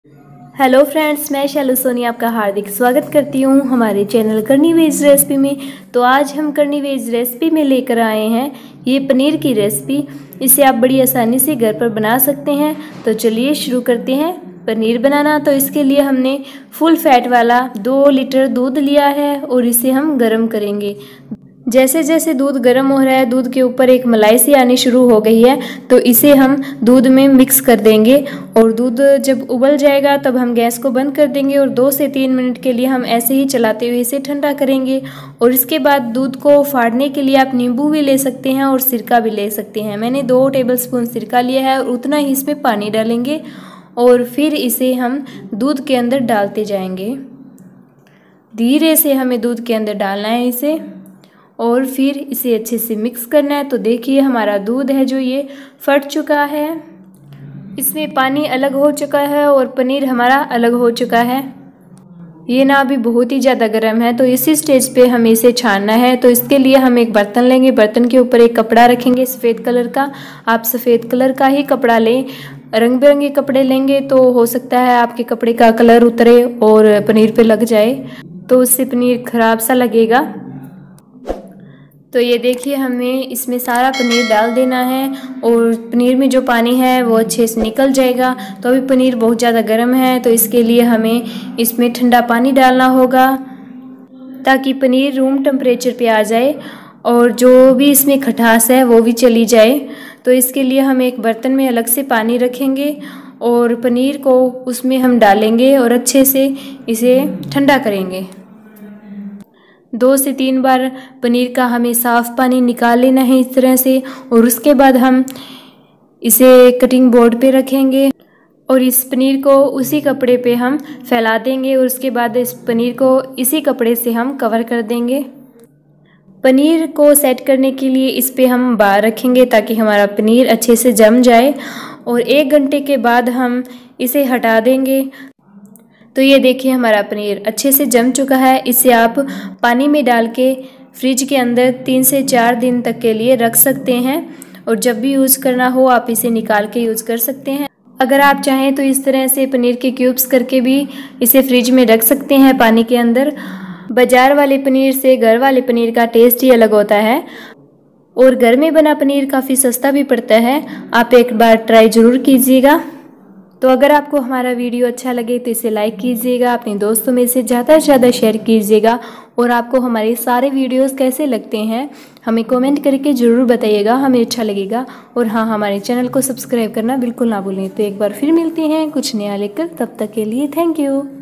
Hello friends, मैं शैलू सोनी आपका हार्दिक स्वागत करती हूँ हमारे चैनल करनी वेज रेसिपी में। तो आज हम करनी वेज रेसिपी में लेकर आए हैं ये पनीर की रेसिपी। इसे आप बड़ी आसानी से घर पर बना सकते हैं। तो चलिए शुरू करते हैं पनीर बनाना। तो इसके लिए हमने फुल फैट वाला 2 लीटर दूध लिया है और इसे हम गर्म करेंगे। जैसे जैसे दूध गर्म हो रहा है, दूध के ऊपर एक मलाई सी आनी शुरू हो गई है, तो इसे हम दूध में मिक्स कर देंगे। और दूध जब उबल जाएगा तब हम गैस को बंद कर देंगे और 2 से 3 मिनट के लिए हम ऐसे ही चलाते हुए इसे ठंडा करेंगे। और इसके बाद दूध को फाड़ने के लिए आप नींबू भी ले सकते हैं और सिरका भी ले सकते हैं। मैंने 2 टेबलस्पून सिरका लिया है और उतना ही इसमें पानी डालेंगे और फिर इसे हम दूध के अंदर डालते जाएंगे। धीरे से हमें दूध के अंदर डालना है इसे और फिर इसे अच्छे से मिक्स करना है। तो देखिए हमारा दूध है जो ये फट चुका है, इसमें पानी अलग हो चुका है और पनीर हमारा अलग हो चुका है। ये ना अभी बहुत ही ज़्यादा गर्म है, तो इसी स्टेज पे हमें इसे छानना है। तो इसके लिए हम एक बर्तन लेंगे, बर्तन के ऊपर एक कपड़ा रखेंगे सफ़ेद कलर का। आप सफ़ेद कलर का ही कपड़ा लें, रंग बिरंगे कपड़े लेंगे तो हो सकता है आपके कपड़े का कलर उतरे और पनीर पे लग जाए, तो उससे पनीर ख़राब सा लगेगा। तो ये देखिए हमें इसमें सारा पनीर डाल देना है और पनीर में जो पानी है वो अच्छे से निकल जाएगा। तो अभी पनीर बहुत ज़्यादा गर्म है, तो इसके लिए हमें इसमें ठंडा पानी डालना होगा ताकि पनीर रूम टेम्परेचर पे आ जाए और जो भी इसमें खटास है वो भी चली जाए। तो इसके लिए हम एक बर्तन में अलग से पानी रखेंगे और पनीर को उसमें हम डालेंगे और अच्छे से इसे ठंडा करेंगे। 2 से 3 बार पनीर का हमें साफ़ पानी निकाल लेना है इस तरह से। और उसके बाद हम इसे कटिंग बोर्ड पे रखेंगे और इस पनीर को उसी कपड़े पे हम फैला देंगे और उसके बाद इस पनीर को इसी कपड़े से हम कवर कर देंगे। पनीर को सेट करने के लिए इस पे हम बार रखेंगे ताकि हमारा पनीर अच्छे से जम जाए और 1 घंटे के बाद हम इसे हटा देंगे। तो ये देखिए हमारा पनीर अच्छे से जम चुका है। इसे आप पानी में डाल के फ्रिज के अंदर 3 से 4 दिन तक के लिए रख सकते हैं और जब भी यूज़ करना हो आप इसे निकाल के यूज़ कर सकते हैं। अगर आप चाहें तो इस तरह से पनीर के क्यूब्स करके भी इसे फ्रिज में रख सकते हैं पानी के अंदर। बाज़ार वाले पनीर से घर वाले पनीर का टेस्ट ही अलग होता है और घर में बना पनीर काफ़ी सस्ता भी पड़ता है। आप एक बार ट्राई ज़रूर कीजिएगा। तो अगर आपको हमारा वीडियो अच्छा लगे तो इसे लाइक कीजिएगा, अपने दोस्तों में से ज़्यादा से ज़्यादा शेयर कीजिएगा और आपको हमारे सारे वीडियोस कैसे लगते हैं हमें कमेंट करके ज़रूर बताइएगा, हमें अच्छा लगेगा। और हाँ, हमारे चैनल को सब्सक्राइब करना बिल्कुल ना भूलें। तो एक बार फिर मिलते हैं कुछ नया लेकर, तब तक के लिए थैंक यू।